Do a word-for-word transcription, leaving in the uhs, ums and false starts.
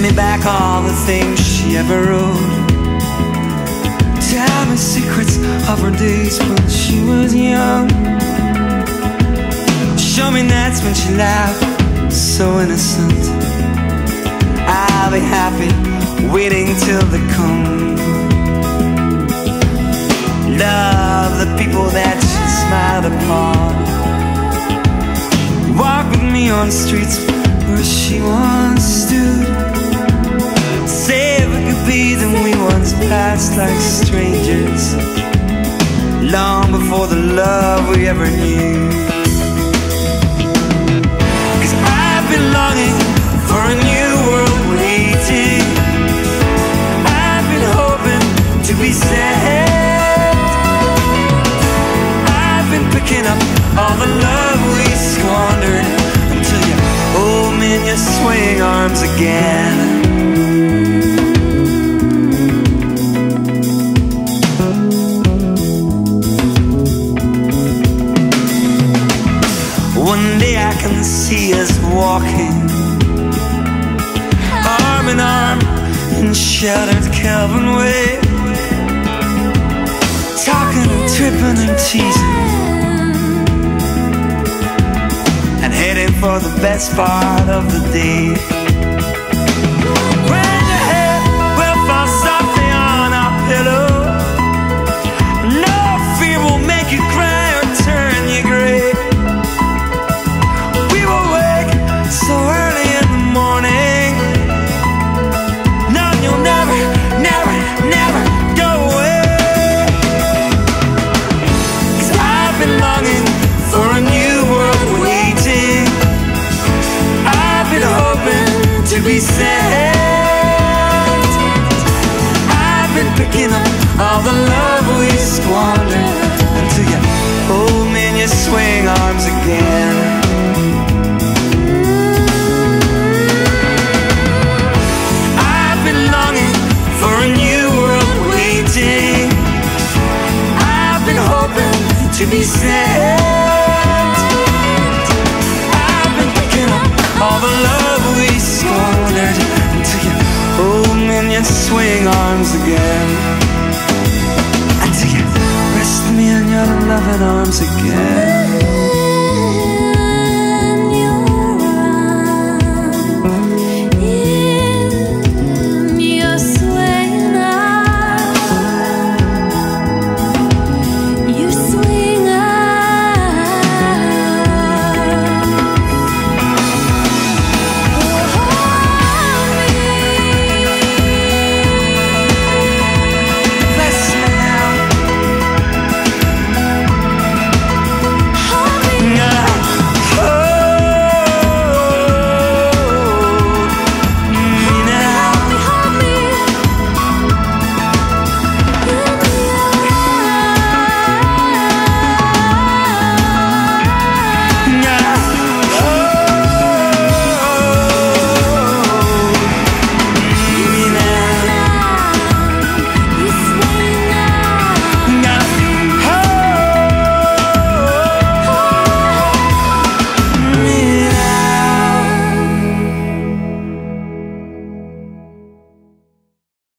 me back all the things she ever wrote. Tell me secrets of her days when she was young. Show me nights when she laughed, so innocent. I'll be happy waiting till they come. Love the people that she smiled upon. Walk with me on streets where she once stood. Say we could be than we once passed like strangers, long before the love we ever knew. Cause I've been longing for a new world waiting. I've been hoping to be saved. I've been picking up all the love we squandered until you hold me in your swaying arms again. One day I can see us walking arm in arm in sheltered Kelvin Way, talking and tripping and teasing, and heading for the best part of the day. When your head will fall softly on our pillow, no fear will make you cry or turn you gray. We will wake so early in the morning, knowing you'll never, never, never go away. Cause I've been longing for a new world waiting. I've been hoping to be saved. I've been picking up all the love we squandered until you hold me in your swaying arms again. I've been longing for a new world waiting. I've been hoping to be saved. I've been picking up all the love we squandered until you hold me in your swaying arms again. Until you rest me in your loving arms again.